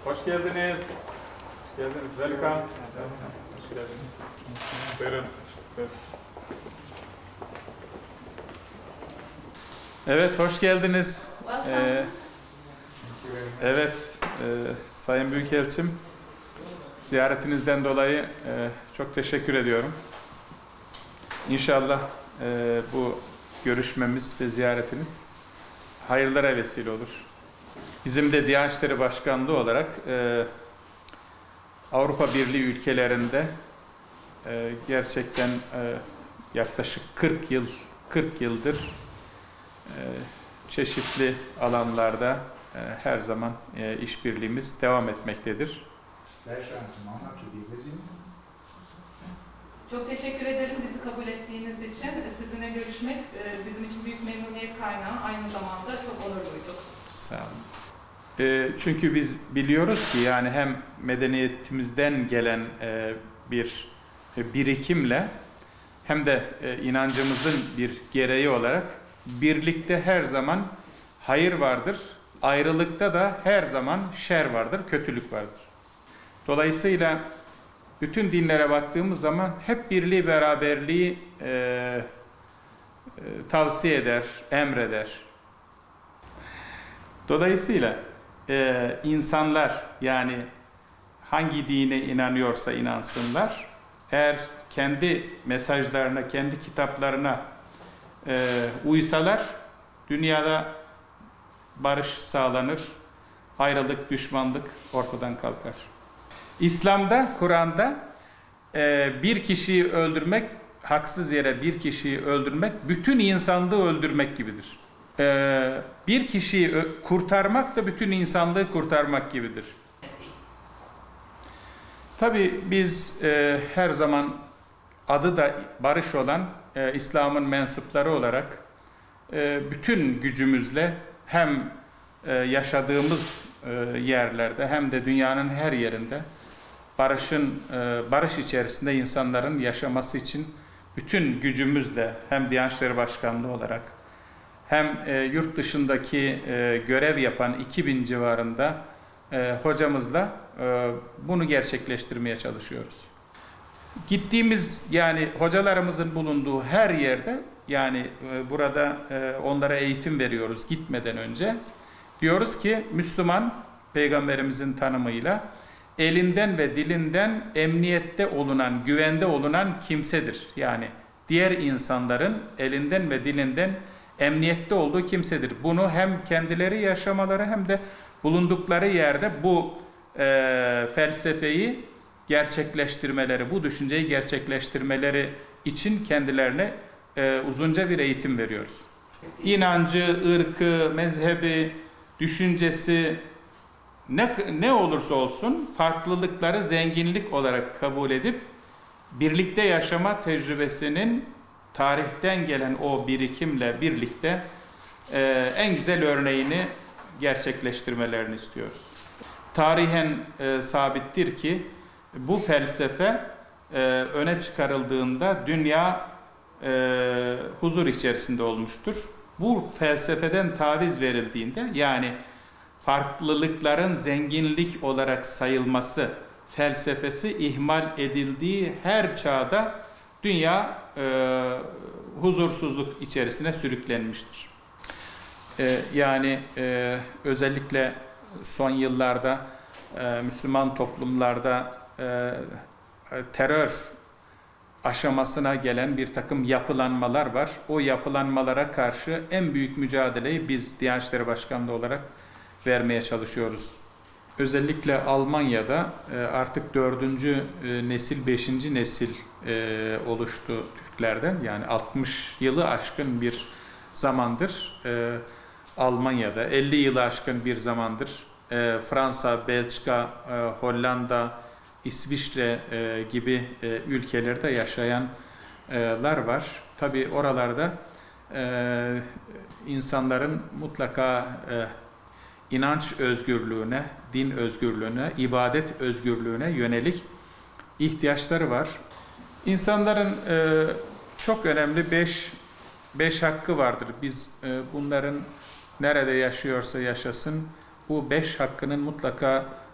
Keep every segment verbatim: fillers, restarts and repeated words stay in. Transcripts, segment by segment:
Hoş geldiniz. Hoş geldiniz. Welcome. Hoş geldiniz. Buyurun. Buyurun. Evet, hoş geldiniz. Ee, evet, e, Sayın Büyükelçim, ziyaretinizden dolayı e, çok teşekkür ediyorum. İnşallah e, bu görüşmemiz ve ziyaretiniz hayırlara vesile olur. Bizim de Diyanet İşleri Başkanlığı olarak e, Avrupa Birliği ülkelerinde e, gerçekten e, yaklaşık kırk yıl, kırk yıldır e, çeşitli alanlarda e, her zaman e, işbirliğimiz devam etmektedir. Çok teşekkür ederim bizi kabul ettiğiniz için. Sizinle görüşmek bizim için büyük memnuniyet kaynağı. Aynı zamanda çok onur duyduk. Sağ olun. E, çünkü biz biliyoruz ki yani hem medeniyetimizden gelen e, bir e, birikimle hem de e, inancımızın bir gereği olarak birlikte her zaman hayır vardır. Ayrılıkta da her zaman şer vardır, kötülük vardır. Dolayısıyla bütün dinlere baktığımız zaman hep birliği, beraberliği e, e, tavsiye eder, emreder. Dolayısıyla e, insanlar yani hangi dine inanıyorsa inansınlar, eğer kendi mesajlarına, kendi kitaplarına e, uysalar dünyada barış sağlanır, ayrılık, düşmanlık ortadan kalkar. İslam'da, Kur'an'da e, bir kişiyi öldürmek, haksız yere bir kişiyi öldürmek, bütün insanlığı öldürmek gibidir. E, bir kişiyi kurtarmak da bütün insanlığı kurtarmak gibidir. Tabii biz e, her zaman adı da barış olan e, İslam'ın mensupları olarak e, bütün gücümüzle hem e, yaşadığımız e, yerlerde hem de dünyanın her yerinde barışın e, barış içerisinde insanların yaşaması için bütün gücümüzle hem Diyanet İşleri Başkanlığı olarak hem e, yurt dışındaki e, görev yapan iki bin civarında e, hocamızla e, bunu gerçekleştirmeye çalışıyoruz. Gittiğimiz yani hocalarımızın bulunduğu her yerde yani e, burada e, onlara eğitim veriyoruz gitmeden önce. Diyoruz ki Müslüman Peygamberimizin tanımıyla elinden ve dilinden emniyette olunan, güvende olunan kimsedir. Yani diğer insanların elinden ve dilinden emniyette olduğu kimsedir. Bunu hem kendileri yaşamaları hem de bulundukları yerde bu e, felsefeyi gerçekleştirmeleri, bu düşünceyi gerçekleştirmeleri için kendilerine e, uzunca bir eğitim veriyoruz. İnancı, ırkı, mezhebi, düşüncesi ne, ne olursa olsun farklılıkları zenginlik olarak kabul edip birlikte yaşama tecrübesinin tarihten gelen o birikimle birlikte e, en güzel örneğini gerçekleştirmelerini istiyoruz. Tarihen e, sabittir ki bu felsefe e, öne çıkarıldığında dünya e, huzur içerisinde olmuştur. Bu felsefeden taviz verildiğinde yani farklılıkların zenginlik olarak sayılması felsefesi ihmal edildiği her çağda dünya e, huzursuzluk içerisine sürüklenmiştir. E, yani e, özellikle son yıllarda e, Müslüman toplumlarda e, terör aşamasına gelen bir takım yapılanmalar var. O yapılanmalara karşı en büyük mücadeleyi biz Diyanet İşleri Başkanlığı olarak vermeye çalışıyoruz. Özellikle Almanya'da artık dördüncü nesil, beşinci nesil oluştu Türklerden. Yani altmış yılı aşkın bir zamandır Almanya'da, elli yılı aşkın bir zamandır Fransa, Belçika, Hollanda, İsviçre gibi ülkelerde yaşayanlar var. Tabii oralarda insanların mutlaka inanç özgürlüğüne, din özgürlüğüne, ibadet özgürlüğüne yönelik ihtiyaçları var. İnsanların e, çok önemli beş, beş hakkı vardır. Biz e, bunların nerede yaşıyorsa yaşasın, bu beş hakkının mutlaka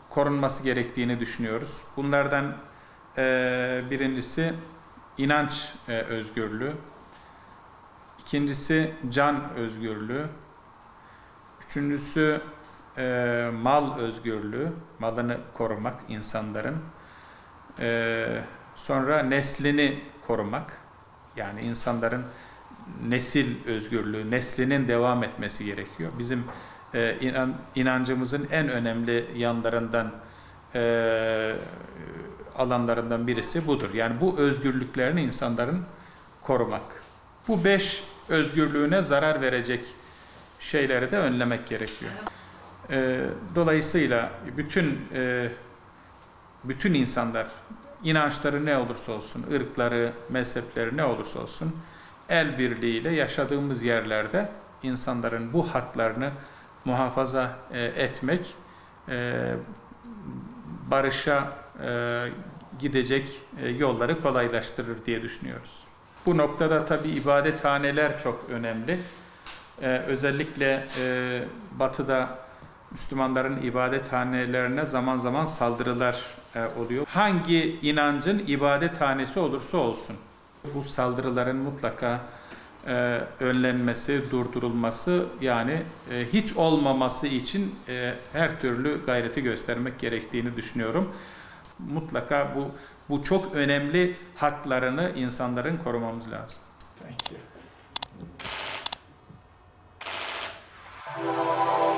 korunması gerektiğini düşünüyoruz. Bunlardan e, birincisi inanç e, özgürlüğü, ikincisi can özgürlüğü, üçüncüsü e, mal özgürlüğü, malını korumak insanların, e, sonra neslini korumak, yani insanların nesil özgürlüğü, neslinin devam etmesi gerekiyor. Bizim e, inan, inancımızın en önemli yanlarından, e, alanlarından birisi budur. Yani bu özgürlüklerini insanların korumak. Bu beş özgürlüğüne zarar verecek şeyleri de önlemek gerekiyor. E, dolayısıyla bütün e, bütün insanlar, inançları ne olursa olsun, ırkları, mezhepleri ne olursa olsun, el birliğiyle yaşadığımız yerlerde insanların bu haklarını muhafaza e, etmek, e, barışa e, gidecek e, yolları kolaylaştırır diye düşünüyoruz. Bu noktada tabii ibadethaneler çok önemli. E, özellikle e, Batı'da Müslümanların ibadethanelerine zaman zaman saldırılar e, oluyor. Hangi inancın ibadethanesi olursa olsun, bu saldırıların mutlaka e, önlenmesi, durdurulması, yani e, hiç olmaması için e, her türlü gayreti göstermek gerektiğini düşünüyorum. Mutlaka bu bu çok önemli haklarını insanların korumamız lazım. Thank you.